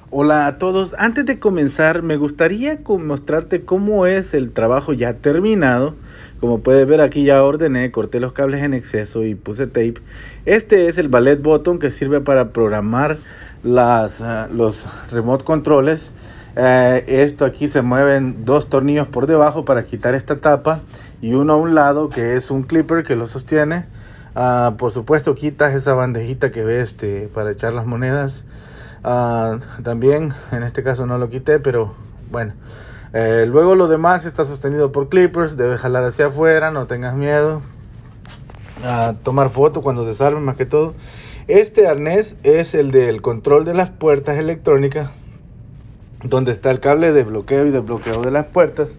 Hola a todos, antes de comenzar me gustaría mostrarte cómo es el trabajo ya terminado. Como puedes ver, aquí ya ordené, corté los cables en exceso y puse tape. Este es el ballet button que sirve para programar los remote controles. Esto aquí se mueven dos tornillos por debajo para quitar esta tapa y uno a un lado que es un clipper que lo sostiene. Por supuesto quitas esa bandejita que ves para echar las monedas. También en este caso no lo quité, pero bueno, luego lo demás está sostenido por clippers. Debes jalar hacia afuera, no tengas miedo a tomar foto cuando te salven, más que todo. Este arnés es el del control de las puertas electrónicas, donde está el cable de bloqueo y desbloqueo de las puertas.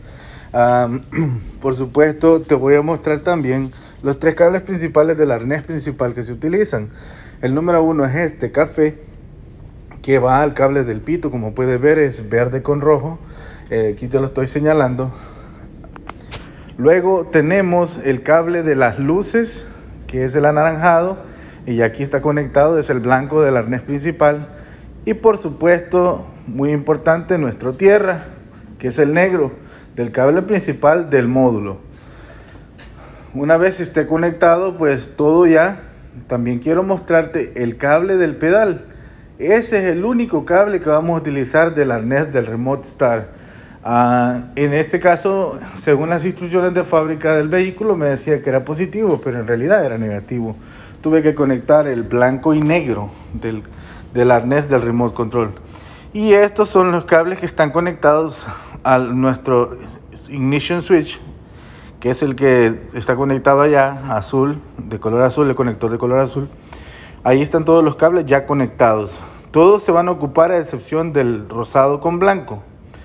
Por supuesto, te voy a mostrar también los tres cables principales del arnés principal que se utilizan. El número uno es este café, que va al cable del pito. Como puedes ver, es verde con rojo. Aquí te lo estoy señalando. Luego tenemos el cable de las luces, que es el anaranjado, y aquí está conectado, es el blanco del arnés principal. Y por supuesto, muy importante, nuestro tierra, que es el negro del cable principal del módulo. Una vez esté conectado, pues todo ya. También quiero mostrarte el cable del pedal. Ese es el único cable que vamos a utilizar del arnés del Remote Start. En este caso, según las instrucciones de fábrica del vehículo, me decía que era positivo, pero en realidad era negativo. Tuve que conectar el blanco y negro del arnés del Remote Control. Y estos son los cables que están conectados a nuestro Ignition Switch, que es el que está conectado allá, azul, de color azul, el conector de color azul. Ahí están todos los cables ya conectados. Todos se van a ocupar a excepción del rosado con blanco.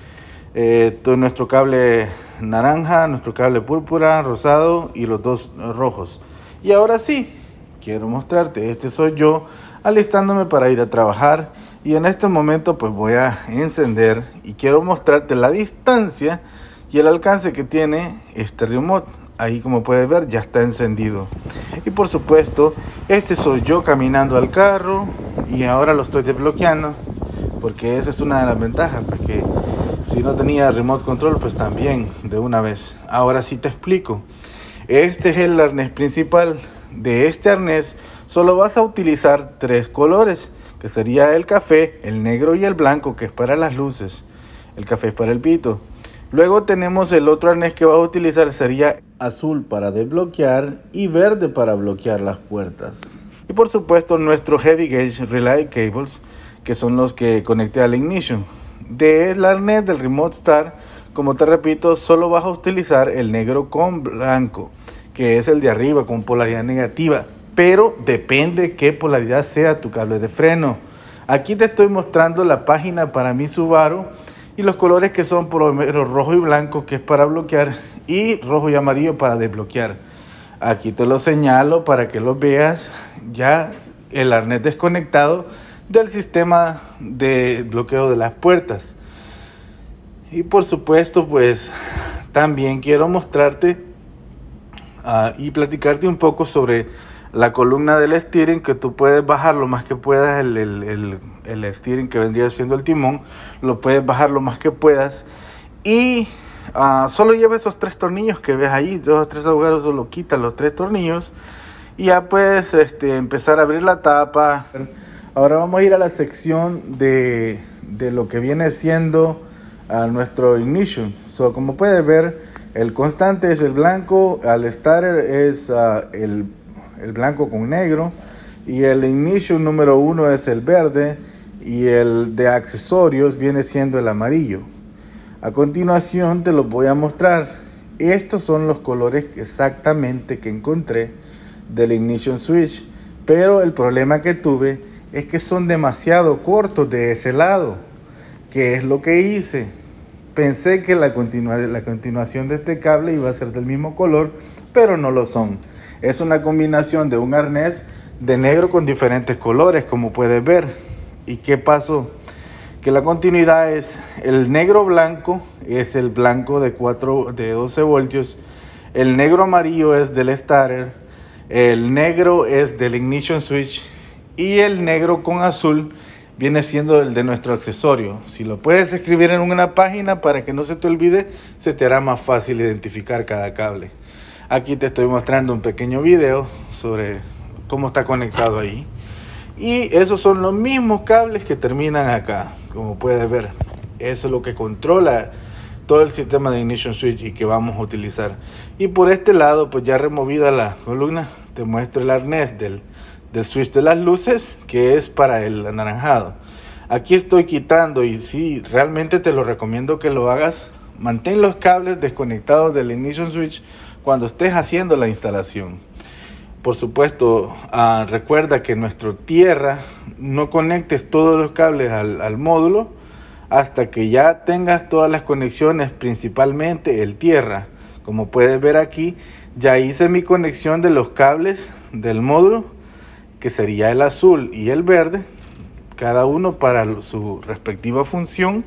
Todo nuestro cable naranja, nuestro cable púrpura, rosado y los dos rojos. Y ahora sí, quiero mostrarte. Este soy yo alistándome para ir a trabajar. Y en este momento pues voy a encender y quiero mostrarte la distancia y el alcance que tiene este remote. Ahí, como puedes ver, ya está encendido. Y por supuesto, este soy yo caminando al carro y ahora lo estoy desbloqueando, porque esa es una de las ventajas, porque si no tenía remote control, pues también de una vez. Ahora sí te explico. Este es el arnés principal. De este arnés solo vas a utilizar tres colores, que sería el café, el negro y el blanco, que es para las luces. El café es para el pito. Luego tenemos el otro arnés que vas a utilizar, sería azul para desbloquear y verde para bloquear las puertas. Y por supuesto nuestro Heavy Gauge Relay Cables, que son los que conecté al Ignition. Del arnés del Remote Start, como te repito, solo vas a utilizar el negro con blanco, que es el de arriba con polaridad negativa, pero depende qué polaridad sea tu cable de freno. Aquí te estoy mostrando la página para mi Subaru y los colores que son por lo menos rojo y blanco, que es para bloquear, y rojo y amarillo para desbloquear. Aquí te lo señalo para que lo veas. Ya el arnés desconectado del sistema de bloqueo de las puertas. Y por supuesto, pues también quiero mostrarte y platicarte un poco sobre la columna del steering, que tú puedes bajar lo más que puedas. El steering, que vendría siendo el timón, lo puedes bajar lo más que puedas. Y solo lleva esos tres tornillos que ves ahí, dos o tres agujeros. Solo quitas los tres tornillos y ya puedes empezar a abrir la tapa. Ahora vamos a ir a la sección de lo que viene siendo nuestro ignition. Como puedes ver, el constante es el blanco, al starter es el blanco con negro, y el ignition número 1 es el verde, y el de accesorios viene siendo el amarillo. A continuación te los voy a mostrar. Estos son los colores exactamente que encontré del ignition switch, pero el problema que tuve es que son demasiado cortos de ese lado. ¿Qué es lo que hice? Pensé que la continuación de este cable iba a ser del mismo color, pero no lo son. Es una combinación de un arnés de negro con diferentes colores, como puedes ver. ¿Y qué pasó? Que la continuidad es el negro blanco, es el blanco de 12 voltios. El negro amarillo es del starter. El negro es del ignition switch. Y el negro con azul viene siendo el de nuestro accesorio. Si lo puedes escribir en una página para que no se te olvide, se te hará más fácil identificar cada cable. Aquí te estoy mostrando un pequeño video sobre cómo está conectado ahí. Y esos son los mismos cables que terminan acá, como puedes ver. Eso es lo que controla todo el sistema de ignition switch y que vamos a utilizar. Y por este lado, pues ya removida la columna, te muestro el arnés del switch de las luces, que es para el anaranjado. Aquí estoy quitando, y sí, realmente te lo recomiendo que lo hagas. Mantén los cables desconectados del ignition switch cuando estés haciendo la instalación. Por supuesto, recuerda que en nuestro tierra no conectes todos los cables al módulo hasta que ya tengas todas las conexiones, principalmente el tierra. Como puedes ver aquí, ya hice mi conexión de los cables del módulo, que sería el azul y el verde, cada uno para su respectiva función.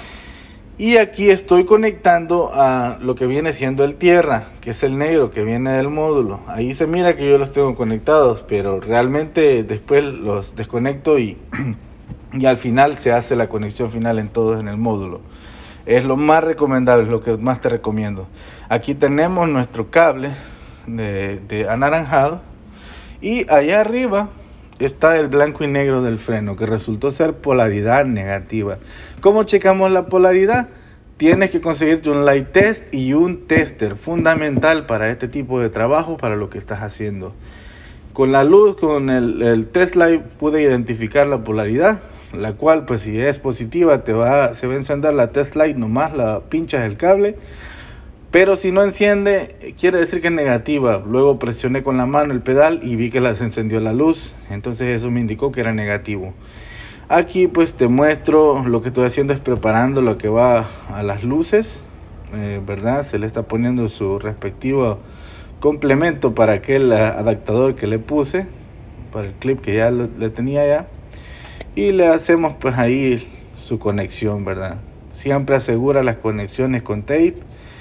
Y aquí estoy conectando a lo que viene siendo el tierra, que es el negro que viene del módulo. Ahí se mira que yo los tengo conectados, pero realmente después los desconecto y al final se hace la conexión final en todos en el módulo. Es lo más recomendable, es lo que más te recomiendo. Aquí tenemos nuestro cable de anaranjado, y allá arriba está el blanco y negro del freno, que resultó ser polaridad negativa. ¿Cómo checamos la polaridad? Tienes que conseguirte un light test y un tester, fundamental para este tipo de trabajo, para lo que estás haciendo. Con la luz, con el test light, pude identificar la polaridad, la cual, pues si es positiva, se va a encender la test light, nomás la pinchas el cable. Pero si no enciende, quiere decir que es negativa. Luego presioné con la mano el pedal y vi que se encendió la luz. Entonces eso me indicó que era negativo. Aquí pues te muestro lo que estoy haciendo, es preparando lo que va a las luces. ¿Verdad? Se le está poniendo su respectivo complemento para aquel adaptador que le puse, para el clip que ya le tenía ya. Y le hacemos pues ahí su conexión, ¿verdad? Siempre asegura las conexiones con tape.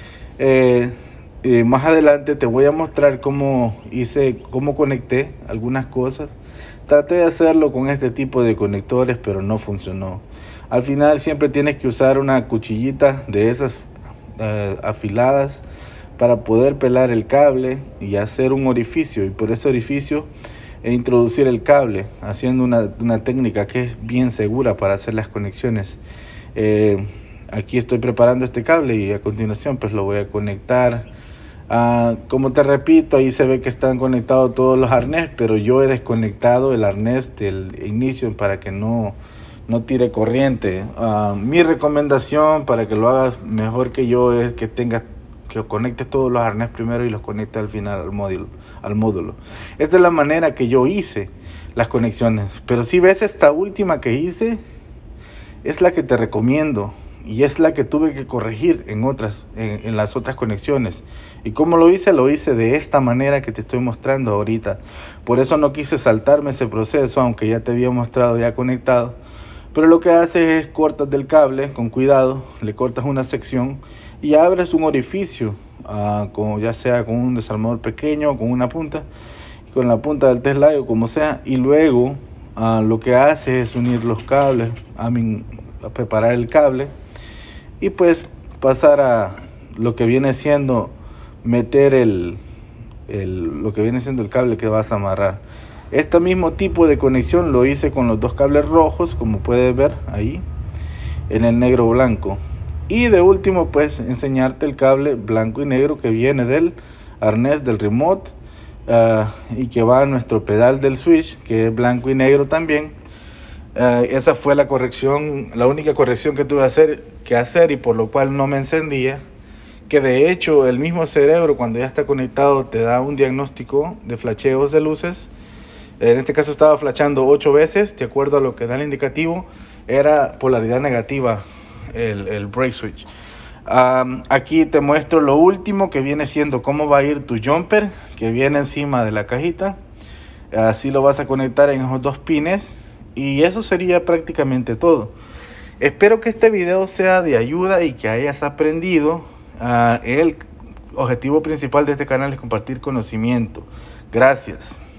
Más adelante te voy a mostrar cómo conecté algunas cosas. Traté de hacerlo con este tipo de conectores, pero no funcionó. Al final siempre tienes que usar una cuchillita de esas afiladas para poder pelar el cable y hacer un orificio, y por ese orificio introducir el cable, haciendo una técnica que es bien segura para hacer las conexiones. Aquí estoy preparando este cable y a continuación pues lo voy a conectar. Como te repito, ahí se ve que están conectados todos los arnés, pero yo he desconectado el arnés del inicio para que no tire corriente. Mi recomendación para que lo hagas mejor que yo es que conectes todos los arnés primero y los conectes al final al módulo. Esta es la manera que yo hice las conexiones, pero si ves, esta última que hice es la que te recomiendo. Y es la que tuve que corregir en las otras conexiones. ¿Y cómo lo hice? Lo hice de esta manera que te estoy mostrando ahorita. Por eso no quise saltarme ese proceso, aunque ya te había mostrado ya conectado. Pero lo que haces es cortas del cable con cuidado, le cortas una sección y abres un orificio, ya sea con un desarmador pequeño o con una punta, con la punta del test light o como sea. Y luego lo que haces es unir los cables, a preparar el cable. Y pues pasar a lo que viene siendo meter lo que viene siendo el cable que vas a amarrar. Este mismo tipo de conexión lo hice con los dos cables rojos, como puedes ver ahí, en el negro blanco. Y de último pues enseñarte el cable blanco y negro que viene del arnés del remote y que va a nuestro pedal del switch, que es blanco y negro también. Esa fue la corrección, la única corrección que tuve que hacer y por lo cual no me encendía. Que de hecho el mismo cerebro, cuando ya está conectado, te da un diagnóstico de flasheos de luces. En este caso estaba flashando 8 veces, de acuerdo a lo que da el indicativo, era polaridad negativa el brake switch. Aquí te muestro lo último, que viene siendo cómo va a ir tu jumper, que viene encima de la cajita. Así lo vas a conectar en esos dos pines. Y eso sería prácticamente todo. Espero que este video sea de ayuda y que hayas aprendido. El objetivo principal de este canal es compartir conocimiento. Gracias.